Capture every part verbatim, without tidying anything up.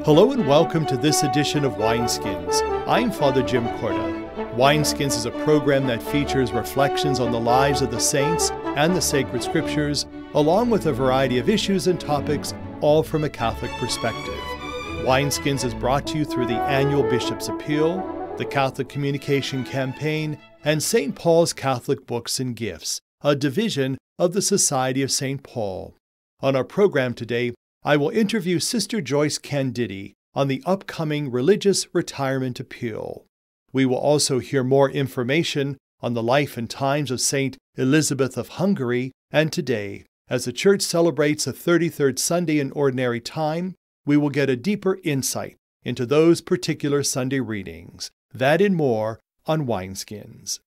Hello and welcome to this edition of Wineskins. I'm Father Jim Corda. Wineskins is a program that features reflections on the lives of the saints and the sacred scriptures, along with a variety of issues and topics, all from a Catholic perspective. Wineskins is brought to you through the annual Bishop's Appeal, the Catholic Communication Campaign, and Saint Paul's Catholic Books and Gifts, a division of the Society of Saint Paul. On our program today, I will interview Sister Joyce Candidi on the upcoming Religious Retirement Appeal. We will also hear more information on the life and times of Saint Elizabeth of Hungary, and today, as the Church celebrates the thirty-third Sunday in Ordinary Time, we will get a deeper insight into those particular Sunday readings. That and more on Wineskins.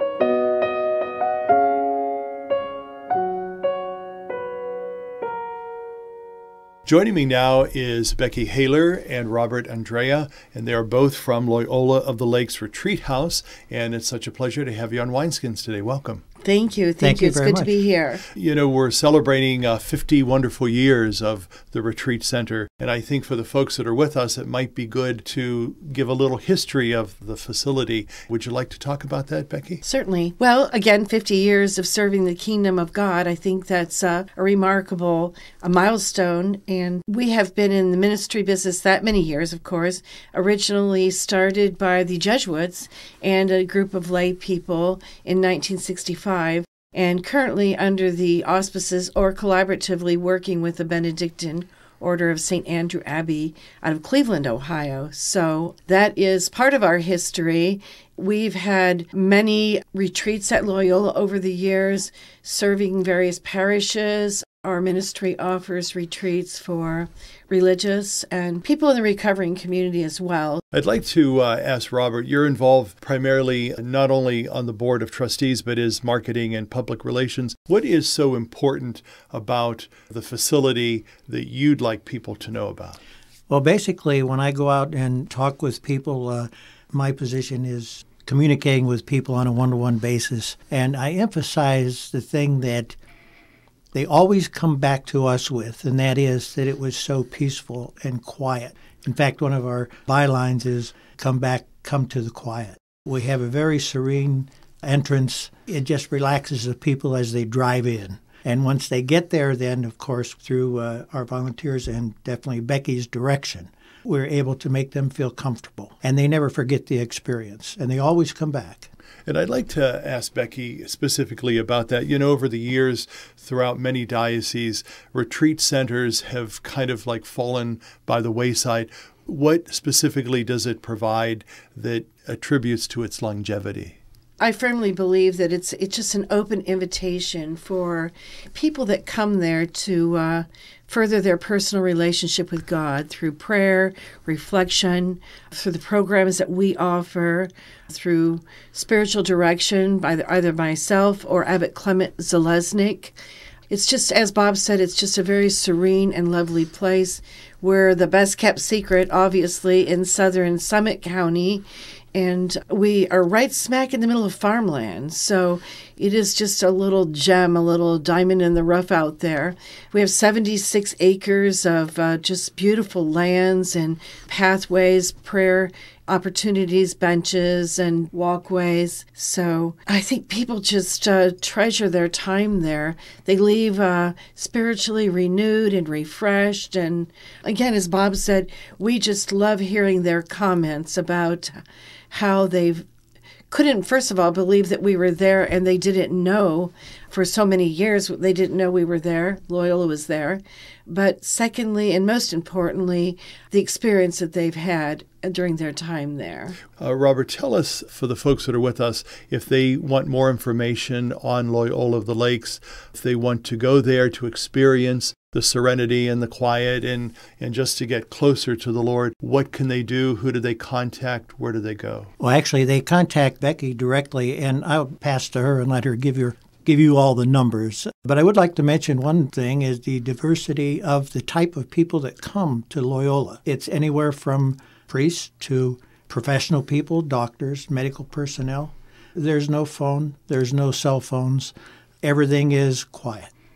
Joining me now is Becky Haler and Robert Andrea, and they are both from Loyola of the Lakes Retreat House, and it's such a pleasure to have you on Wineskins today. Welcome. Thank you. Thank, Thank you. you It's very good to much. be here. You know, we're celebrating uh, fifty wonderful years of the Retreat Center, and I think for the folks that are with us, it might be good to give a little history of the facility. Would you like to talk about that, Becky? Certainly. Well, again, fifty years of serving the kingdom of God. I think that's uh, a remarkable a milestone. And we have been in the ministry business that many years, of course, originally started by the Jesuits and a group of lay people in nineteen sixty-five. And currently under the auspices or collaboratively working with the Benedictine Order of Saint Andrew Abbey out of Cleveland, Ohio. So that is part of our history. We've had many retreats at Loyola over the years, serving various parishes. Our ministry offers retreats for religious and people in the recovering community as well. I'd like to uh, ask Robert, you're involved primarily not only on the Board of Trustees, but is marketing and public relations. What is so important about the facility that you'd like people to know about? Well, basically, when I go out and talk with people, uh, my position is communicating with people on a one-to-one basis. And I emphasize the thing that they always come back to us with, and that is that it was so peaceful and quiet. In fact, one of our bylines is, come back, come to the quiet. We have a very serene entrance. It just relaxes the people as they drive in. And once they get there, then, of course, through uh, our volunteers and definitely Becky's direction, we're able to make them feel comfortable. And they never forget the experience, and they always come back. And I'd like to ask Becky specifically about that. You know, over the years, throughout many dioceses, retreat centers have kind of like fallen by the wayside. What specifically does it provide that attributes to its longevity? I firmly believe that it's it's just an open invitation for people that come there to uh, further their personal relationship with God through prayer, reflection, through the programs that we offer, through spiritual direction by the, either myself or Abbot Clement Zalesnik. It's just, as Bob said, it's just a very serene and lovely place. We're the best kept secret, obviously, in southern Summit County. And we are right smack in the middle of farmland. So it is just a little gem, a little diamond in the rough out there. We have seventy-six acres of uh, just beautiful lands and pathways, prayer opportunities, benches, and walkways. So I think people just uh, treasure their time there. They leave uh, spiritually renewed and refreshed. And again, as Bob said, we just love hearing their comments about how they've couldn't, first of all, believe that we were there, and they didn't know for so many years. They didn't know we were there. Loyola was there. But secondly, and most importantly, the experience that they've had during their time there. Uh, Robert, tell us, for the folks that are with us, if they want more information on Loyola of the Lakes, if they want to go there to experience the serenity and the quiet and, and just to get closer to the Lord, what can they do? Who do they contact? Where do they go? Well, actually, they contact Becky directly, and I'll pass to her and let her give your give you all the numbers. But I would like to mention one thing is the diversity of the type of people that come to Loyola. It's anywhere from priests to professional people, doctors, medical personnel. There's no phone. There's no cell phones. Everything is quiet.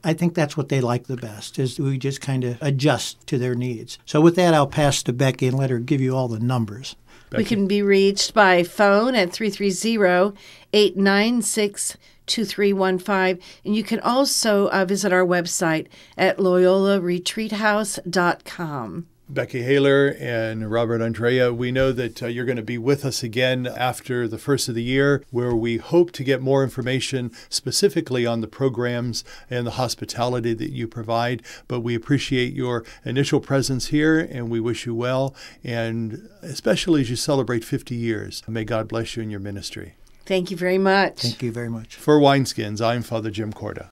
I think that's what they like the best, is we just kind of adjust to their needs. So with that, I'll pass to Becky and let her give you all the numbers. Becky. We can be reached by phone at three three zero, eight nine six, two three one five. And you can also uh, visit our website at loyola retreat house dot com. Becky Haler and Robert Andrea, we know that uh, you're going to be with us again after the first of the year, where we hope to get more information specifically on the programs and the hospitality that you provide. But we appreciate your initial presence here, and we wish you well, and especially as you celebrate fifty years. May God bless you in your ministry. Thank you very much. Thank you very much. For Wineskins, I'm Father Jim Korda.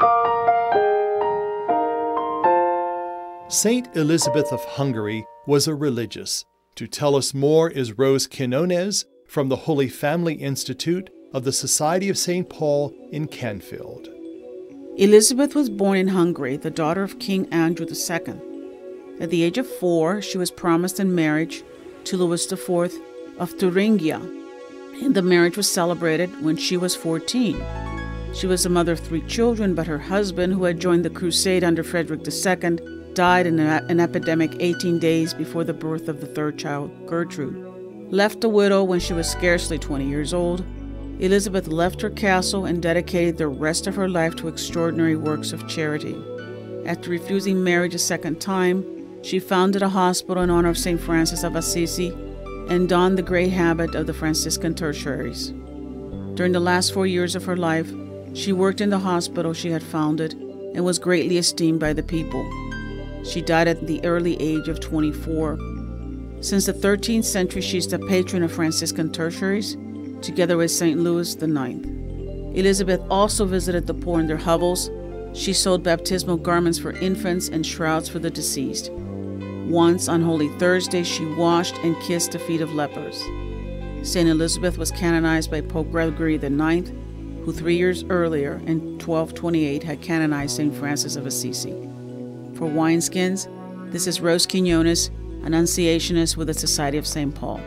Saint Elizabeth of Hungary was a religious. To tell us more is Rose Quinones from the Holy Family Institute of the Society of Saint Paul in Canfield. Elizabeth was born in Hungary, the daughter of King Andrew the Second. At the age of four, she was promised in marriage to Louis the Fourth of Thuringia, and the marriage was celebrated when she was fourteen. She was the mother of three children, but her husband, who had joined the crusade under Frederick the Second, died in an epidemic eighteen days before the birth of the third child, Gertrude. Left a widow when she was scarcely twenty years old, Elizabeth left her castle and dedicated the rest of her life to extraordinary works of charity. After refusing marriage a second time, she founded a hospital in honor of Saint Francis of Assisi and donned the gray habit of the Franciscan tertiaries. During the last four years of her life, she worked in the hospital she had founded and was greatly esteemed by the people. She died at the early age of twenty-four. Since the thirteenth century, she's the patron of Franciscan tertiaries, together with Saint Louis the Ninth. Elizabeth also visited the poor in their hovels. She sewed baptismal garments for infants and shrouds for the deceased. Once, on Holy Thursday, she washed and kissed the feet of lepers. Saint Elizabeth was canonized by Pope Gregory the Ninth, who three years earlier, in twelve twenty-eight, had canonized Saint Francis of Assisi. For Wineskins, this is Rose Quinones, Annunciationist with the Society of Saint Paul.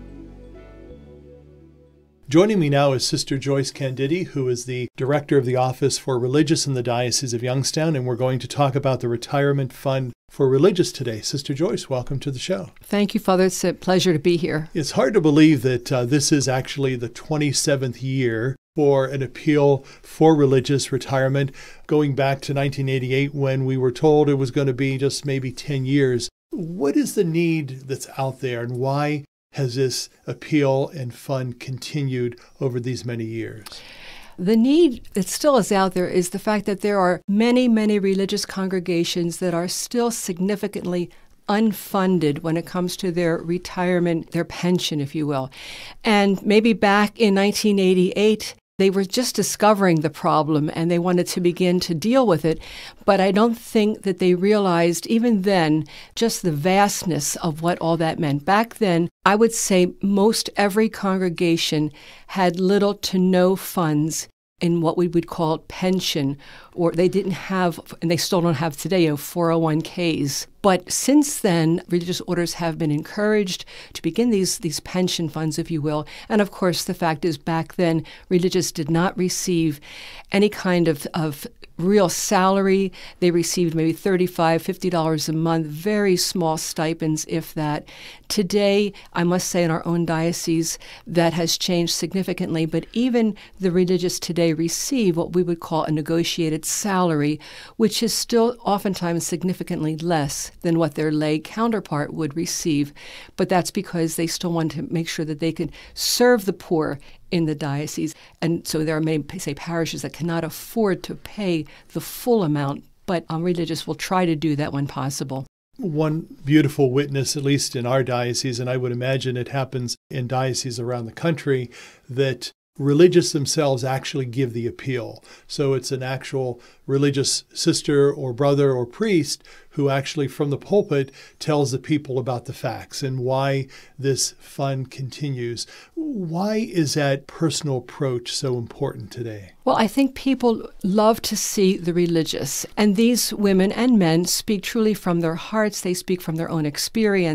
Joining me now is Sister Joyce Candidi, who is the Director of the Office for Religious in the Diocese of Youngstown, and we're going to talk about the Retirement Fund for Religious today. Sister Joyce, welcome to the show. Thank you, Father. It's a pleasure to be here. It's hard to believe that uh, this is actually the twenty-seventh year for an appeal for religious retirement, going back to nineteen eighty-eight when we were told it was going to be just maybe ten years. What is the need that's out there, and why has this appeal and fund continued over these many years? The need that still is out there is the fact that there are many, many religious congregations that are still significantly unfunded when it comes to their retirement, their pension, if you will. And maybe back in nineteen eighty-eight, they were just discovering the problem and they wanted to begin to deal with it. But I don't think that they realized even then just the vastness of what all that meant. Back then, I would say most every congregation had little to no funds in what we would call pension, or they didn't have, and they still don't have today, you know, four oh one k's. But since then, religious orders have been encouraged to begin these, these pension funds, if you will. And of course, the fact is back then, religious did not receive any kind of, of real salary. They received maybe thirty-five dollars, fifty dollars a month, very small stipends, if that. Today, I must say in our own diocese, that has changed significantly, but even the religious today receive what we would call a negotiated salary, which is still oftentimes significantly less than what their lay counterpart would receive. But that's because they still want to make sure that they can serve the poor in the diocese. And so there are many, say, parishes that cannot afford to pay the full amount, but um, religious will try to do that when possible. One beautiful witness, at least in our diocese, and I would imagine it happens in dioceses around the country, that religious themselves actually give the appeal. So it's an actual religious sister or brother or priest who actually from the pulpit tells the people about the facts and why this fund continues. Why is that personal approach so important today? Well, I think people love to see the religious, and these women and men speak truly from their hearts. They speak from their own experience.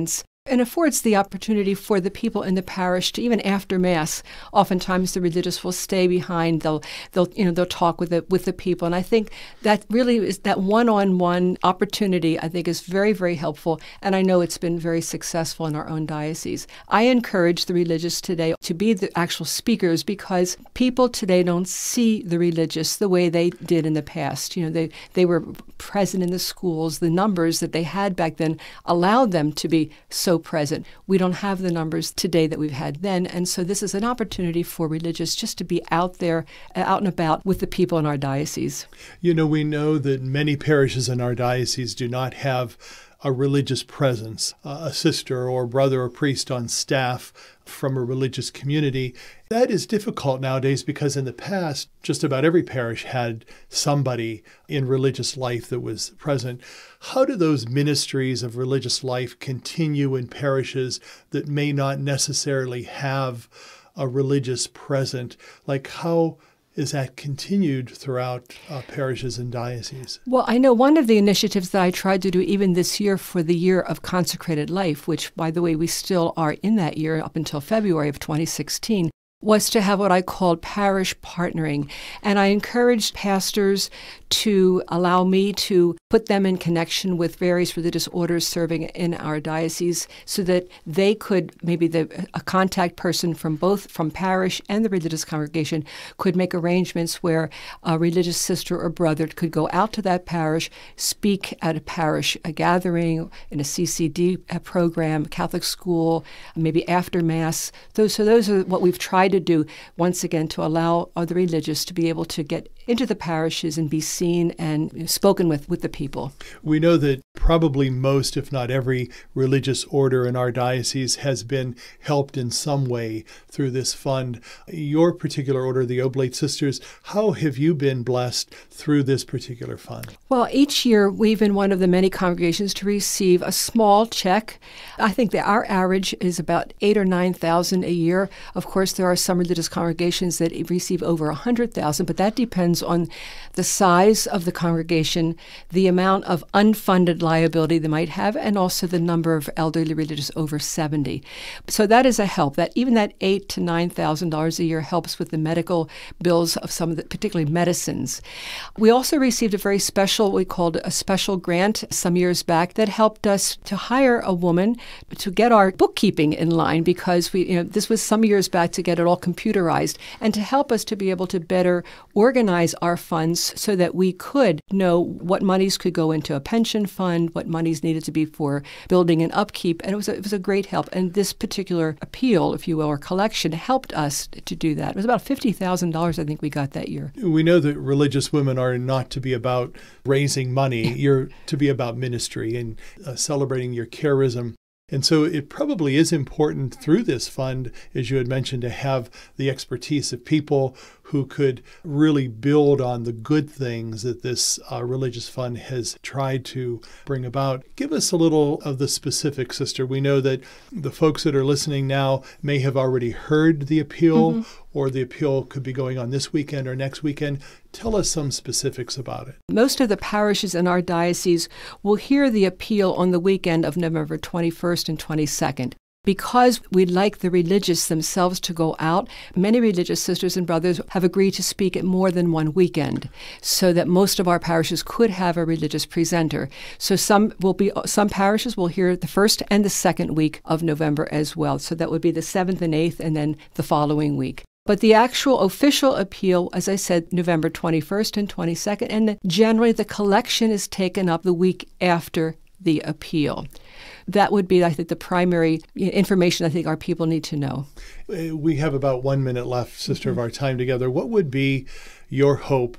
And affords the opportunity for the people in the parish to, even after Mass, oftentimes the religious will stay behind. They'll, they'll, you know, they'll talk with the with the people. And I think that really is that one-on-one opportunity. I think is very, very helpful. And I know it's been very successful in our own diocese. I encourage the religious today to be the actual speakers because people today don't see the religious the way they did in the past. You know, they they were present in the schools. The numbers that they had back then allowed them to be so present. We don't have the numbers today that we've had then, and so this is an opportunity for religious just to be out there, out and about with the people in our diocese. You know, we know that many parishes in our diocese do not have a religious presence, uh, a sister or brother or priest on staff from a religious community. That is difficult nowadays because in the past, just about every parish had somebody in religious life that was present. How do those ministries of religious life continue in parishes that may not necessarily have a religious present? Like how is that continued throughout uh, parishes and dioceses? Well, I know one of the initiatives that I tried to do even this year for the year of consecrated life, which, by the way, we still are in that year up until February of twenty sixteen, was to have what I called parish partnering. And I encouraged pastors to allow me to put them in connection with various religious orders serving in our diocese so that they could, maybe the, a contact person from both, from parish and the religious congregation could make arrangements where a religious sister or brother could go out to that parish, speak at a parish a gathering, in a C C D program, Catholic school, maybe after Mass. Those, so those are what we've tried to do, once again, to allow the religious to be able to get into the parishes and be seen and spoken with with the people. We know that probably most, if not every, religious order in our diocese has been helped in some way through this fund. Your particular order, the Oblate Sisters, how have you been blessed through this particular fund? Well, each year we've been one of the many congregations to receive a small check. I think that our average is about eight or nine thousand a year. Of course, there are some religious congregations that receive over a hundred thousand, but that depends on the size of the congregation, the amount of unfunded liability they might have, and also the number of elderly religious over seventy. So that is a help. That even that eight to nine thousand dollars a year helps with the medical bills of some of the, particularly medicines. We also received a very special, we called a special grant some years back that helped us to hire a woman to get our bookkeeping in line because we, you know, this was some years back to get it all computerized and to help us to be able to better organize our funds so that we could know what monies could go into a pension fund, what monies needed to be for building and upkeep. And it was a, it was a great help. And this particular appeal, if you will, or collection helped us to do that. It was about fifty thousand dollars I think we got that year. We know that religious women are not to be about raising money. You're to be about ministry and uh, celebrating your charism. And so it probably is important through this fund, as you had mentioned, to have the expertise of people who could really build on the good things that this uh, religious fund has tried to bring about. Give us a little of the specifics, Sister. We know that the folks that are listening now may have already heard the appeal, mm-hmm. or the appeal could be going on this weekend or next weekend. Tell us some specifics about it. Most of the parishes in our diocese will hear the appeal on the weekend of November twenty-first and twenty-second. Because we'd like the religious themselves to go out, many religious sisters and brothers have agreed to speak at more than one weekend so that most of our parishes could have a religious presenter. So some will be, some parishes will hear the first and the second week of November as well. So that would be the seventh and eighth and then the following week. But the actual official appeal, as I said, November twenty-first and twenty-second, and generally the collection is taken up the week after the appeal. That would be, I think, the primary information I think our people need to know. We have about one minute left, Sister, mm-hmm. of our time together. What would be your hope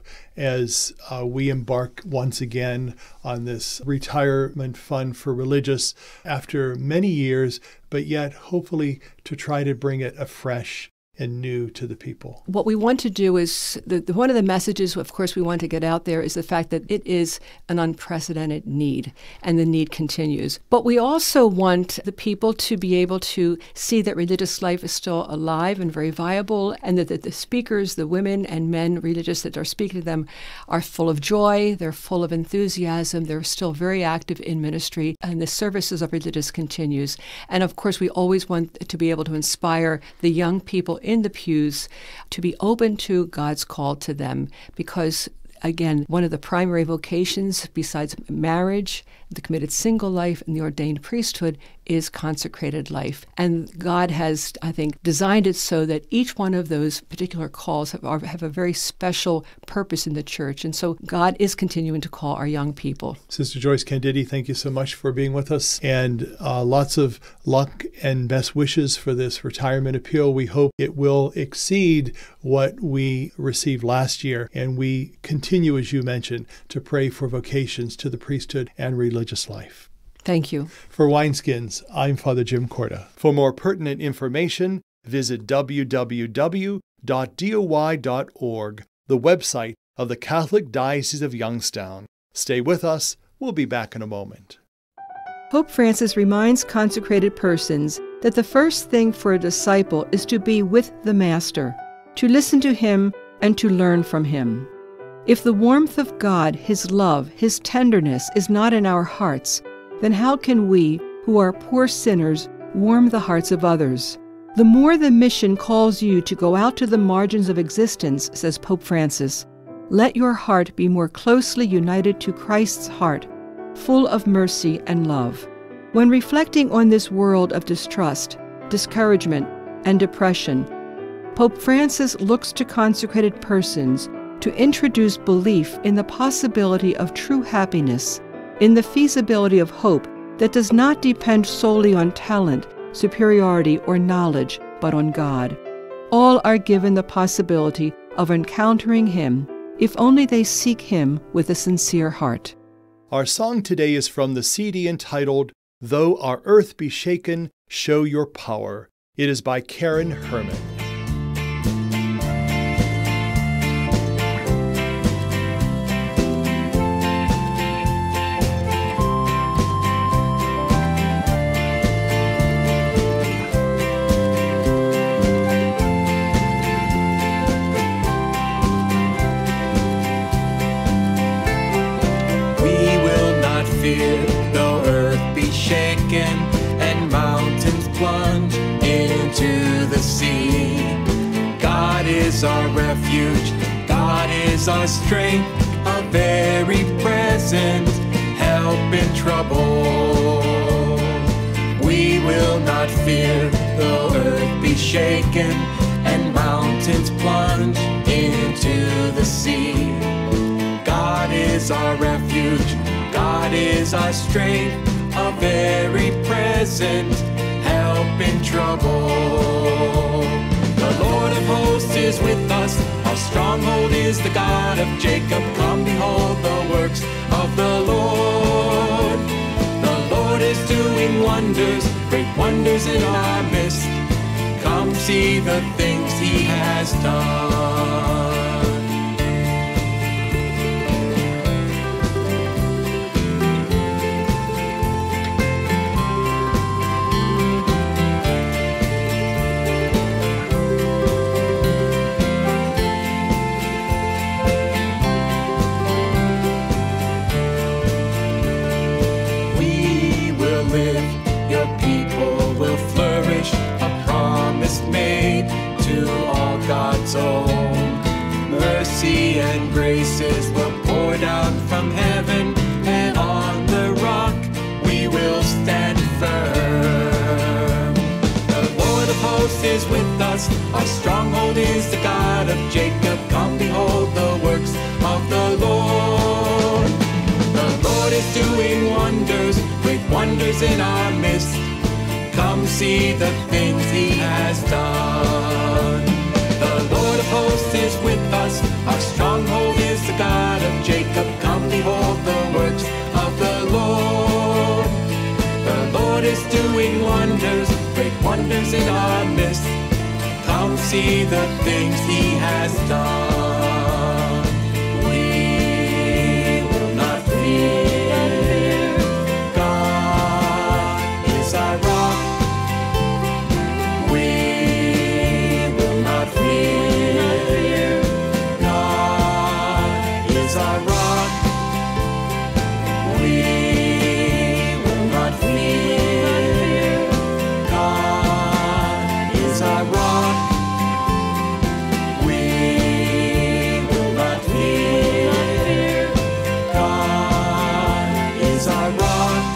as uh, we embark once again on this retirement fund for religious after many years, but yet hopefully to try to bring it afresh and new to the people. What we want to do is, the, the, one of the messages, of course, we want to get out there is the fact that it is an unprecedented need, and the need continues. But we also want the people to be able to see that religious life is still alive and very viable, and that the, the speakers, the women and men religious that are speaking to them, are full of joy, they're full of enthusiasm, they're still very active in ministry, and the services of religious continues. And of course, we always want to be able to inspire the young people in the pews to be open to God's call to them, because again, one of the primary vocations besides marriage, the committed single life, and the ordained priesthood is consecrated life. And God has, I think, designed it so that each one of those particular calls have, are, have a very special purpose in the church. And so God is continuing to call our young people. Sister Joyce Candidi, thank you so much for being with us, and uh, lots of luck and best wishes for this retirement appeal. We hope it will exceed what we received last year, and we continue, as you mentioned, to pray for vocations to the priesthood and religious life. Thank you. For Wineskins, I'm Father Jim Corda. For more pertinent information, visit w w w dot d o y dot org, the website of the Catholic Diocese of Youngstown. Stay with us. We'll be back in a moment. Pope Francis reminds consecrated persons that the first thing for a disciple is to be with the Master, to listen to him and to learn from him. If the warmth of God, his love, his tenderness is not in our hearts, then how can we, who are poor sinners, warm the hearts of others? The more the mission calls you to go out to the margins of existence, says Pope Francis, let your heart be more closely united to Christ's heart, full of mercy and love. When reflecting on this world of distrust, discouragement, and depression, Pope Francis looks to consecrated persons to introduce belief in the possibility of true happiness, in the feasibility of hope that does not depend solely on talent, superiority, or knowledge, but on God. All are given the possibility of encountering him if only they seek him with a sincere heart. Our song today is from the C D entitled, Though Our Earth Be Shaken, Show Your Power. It is by Karen Herman. Though earth be shaken and mountains plunge into the sea, God is our refuge, God is our strength, a very present help in trouble. We will not fear, though earth be shaken and mountains plunge into the sea. God is our refuge, God is our strength, a very present help in trouble. The Lord of hosts is with us, our stronghold is the God of Jacob. Come behold the works of the Lord. The Lord is doing wonders, great wonders in our midst. Come see the things he has done. Mercy and graces will pour down from heaven, and on the rock we will stand firm. The Lord of hosts is with us, our stronghold is the God of Jacob. Come behold the works of the Lord. The Lord is doing wonders, great wonders in our midst. Come see the things he has done. The Lord of hosts is with us, our stronghold is the God of Jacob. Come behold the works of the Lord. The Lord is doing wonders, great wonders in our midst. Come see the things he has done. We will not fear. God is our rock. We will not fear. God is our rock. We will not fear. God is our rock. We will not fear. God is our rock.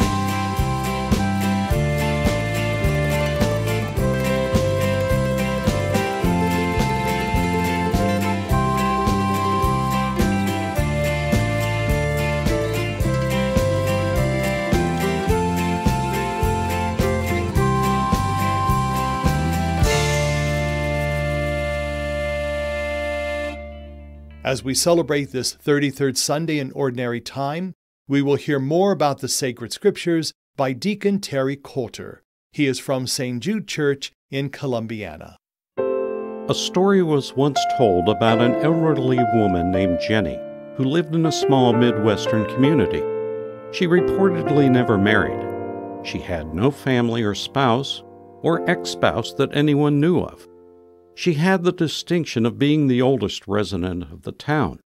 As we celebrate this thirty-third Sunday in Ordinary Time, we will hear more about the sacred scriptures by Deacon Terry Coulter. He is from Saint Jude Church in Columbiana. A story was once told about an elderly woman named Jenny who lived in a small Midwestern community. She reportedly never married. She had no family or spouse or ex-spouse that anyone knew of. She had the distinction of being the oldest resident of the town.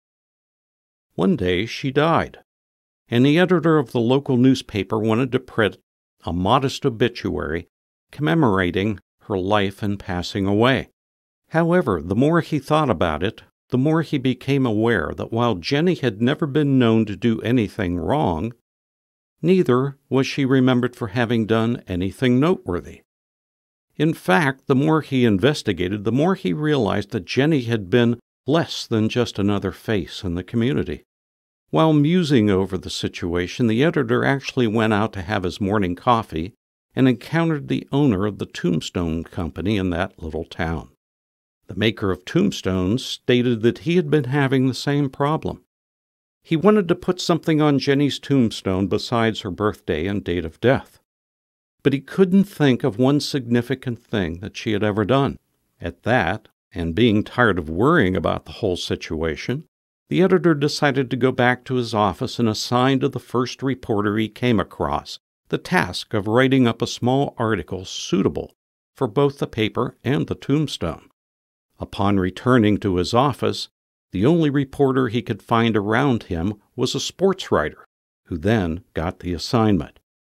One day she died, and the editor of the local newspaper wanted to print a modest obituary commemorating her life and passing away. However, the more he thought about it, the more he became aware that while Jenny had never been known to do anything wrong, neither was she remembered for having done anything noteworthy. In fact, the more he investigated, the more he realized that Jenny had been less than just another face in the community. While musing over the situation, the editor actually went out to have his morning coffee and encountered the owner of the tombstone company in that little town. The maker of tombstones stated that he had been having the same problem. He wanted to put something on Jenny's tombstone besides her birthday and date of death. But he couldn't think of one significant thing that she had ever done. At that, and being tired of worrying about the whole situation, the editor decided to go back to his office and assign to the first reporter he came across the task of writing up a small article suitable for both the paper and the tombstone. Upon returning to his office, the only reporter he could find around him was a sports writer, who then got the assignment.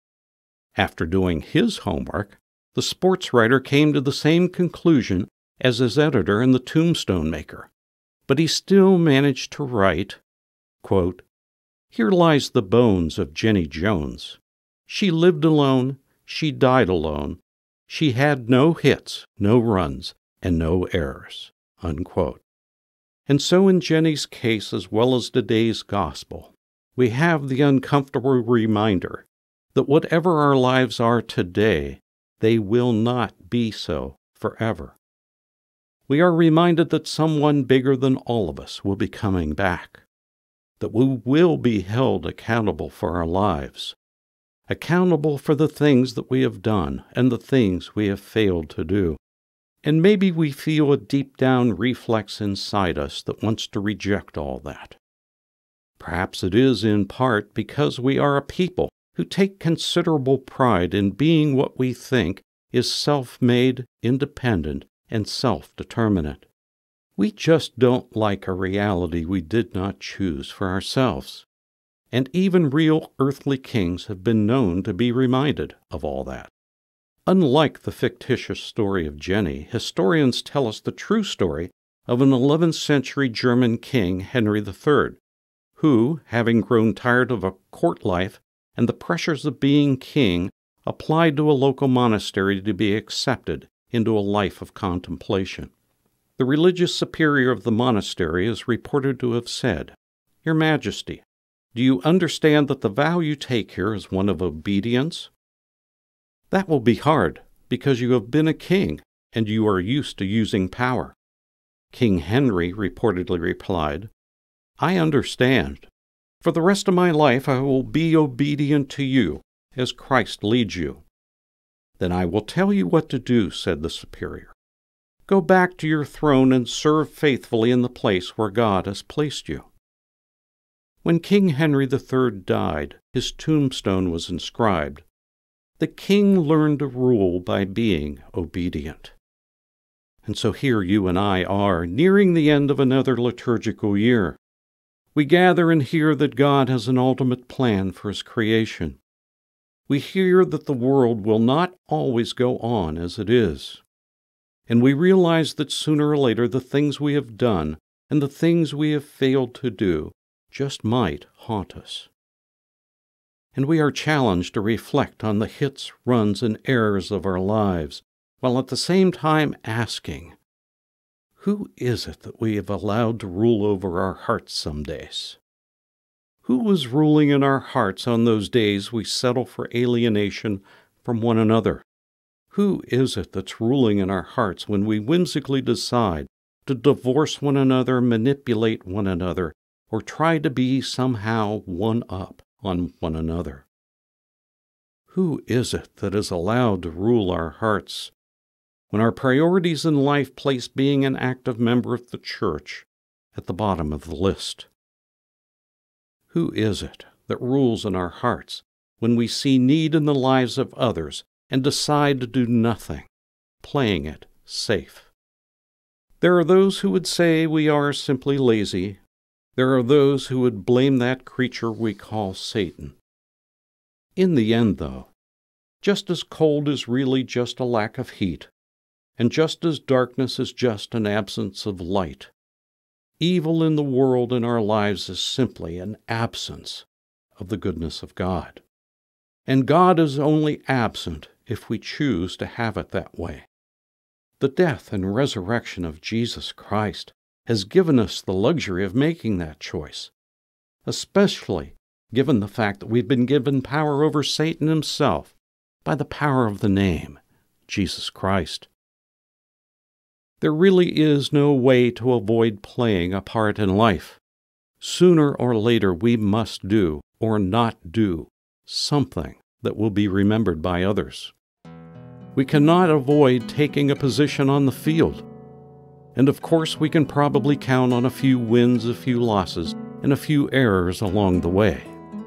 After doing his homework, the sports writer came to the same conclusion as his editor and the tombstone maker, but he still managed to write, quote, "Here lies the bones of Jenny Jones. She lived alone, she died alone, she had no hits, no runs, and no errors," unquote. And so in Jenny's case, as well as today's gospel, we have the uncomfortable reminder that whatever our lives are today, they will not be so forever. We are reminded that someone bigger than all of us will be coming back, that we will be held accountable for our lives, accountable for the things that we have done and the things we have failed to do. And maybe we feel a deep-down reflex inside us that wants to reject all that. Perhaps it is in part because we are a people who take considerable pride in being what we think is self-made, independent, and self-determinate. We just don't like a reality we did not choose for ourselves. And even real earthly kings have been known to be reminded of all that. Unlike the fictitious story of Jenny, historians tell us the true story of an eleventh century German king, Henry the Third, who, having grown tired of a court life and the pressures of being king, applied to a local monastery to be accepted into a life of contemplation. The religious superior of the monastery is reported to have said, "Your Majesty, do you understand that the vow you take here is one of obedience? That will be hard, because you have been a king, and you are used to using power." King Henry reportedly replied, "I understand. For the rest of my life I will be obedient to you, as Christ leads you." "Then I will tell you what to do," said the superior. Go back to your throne and serve faithfully in the place where God has placed you. When King Henry the Third died, his tombstone was inscribed, "The king learned to rule by being obedient." And so here you and I are, nearing the end of another liturgical year. We gather and hear that God has an ultimate plan for His creation. We hear that the world will not always go on as it is. And we realize that sooner or later the things we have done and the things we have failed to do just might haunt us. And we are challenged to reflect on the hits, runs, and errors of our lives, while at the same time asking, who is it that we have allowed to rule over our hearts some days? Who was ruling in our hearts on those days we settle for alienation from one another? Who is it that's ruling in our hearts when we whimsically decide to divorce one another, manipulate one another, or try to be somehow one up on one another? Who is it that is allowed to rule our hearts when our priorities in life place being an active member of the church at the bottom of the list? Who is it that rules in our hearts when we see need in the lives of others and decide to do nothing, playing it safe? There are those who would say we are simply lazy. There are those who would blame that creature we call Satan. In the end, though, just as cold is really just a lack of heat, and just as darkness is just an absence of light, evil in the world in our lives is simply an absence of the goodness of God. And God is only absent if we choose to have it that way. The death and resurrection of Jesus Christ has given us the luxury of making that choice, especially given the fact that we've been given power over Satan himself by the power of the name, Jesus Christ. There really is no way to avoid playing a part in life. Sooner or later we must do, or not do, something that will be remembered by others. We cannot avoid taking a position on the field. And of course we can probably count on a few wins, a few losses, and a few errors along the way.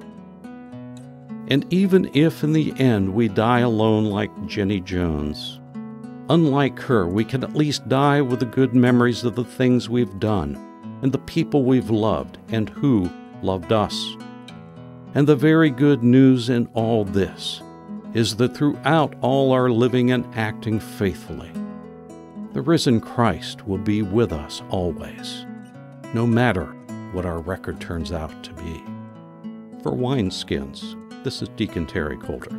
And even if in the end we die alone like Jenny Jones, unlike her, we can at least die with the good memories of the things we've done and the people we've loved and who loved us. And the very good news in all this is that throughout all our living and acting faithfully, the risen Christ will be with us always, no matter what our record turns out to be. For Wineskins, this is Deacon Terry Coulter.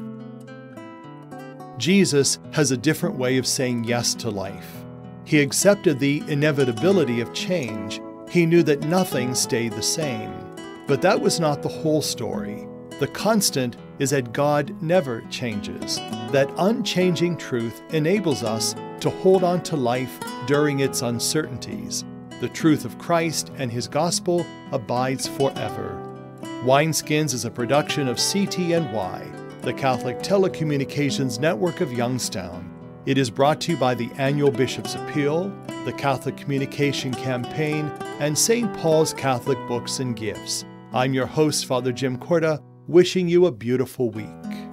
Jesus has a different way of saying yes to life. He accepted the inevitability of change. He knew that nothing stayed the same. But that was not the whole story. The constant is that God never changes. That unchanging truth enables us to hold on to life during its uncertainties. The truth of Christ and His gospel abides forever. Wineskins is a production of C T N Y, the Catholic Telecommunications Network of Youngstown. It is brought to you by the Annual Bishop's Appeal, the Catholic Communication Campaign, and Saint Paul's Catholic Books and Gifts. I'm your host, Father Jim Corda, wishing you a beautiful week.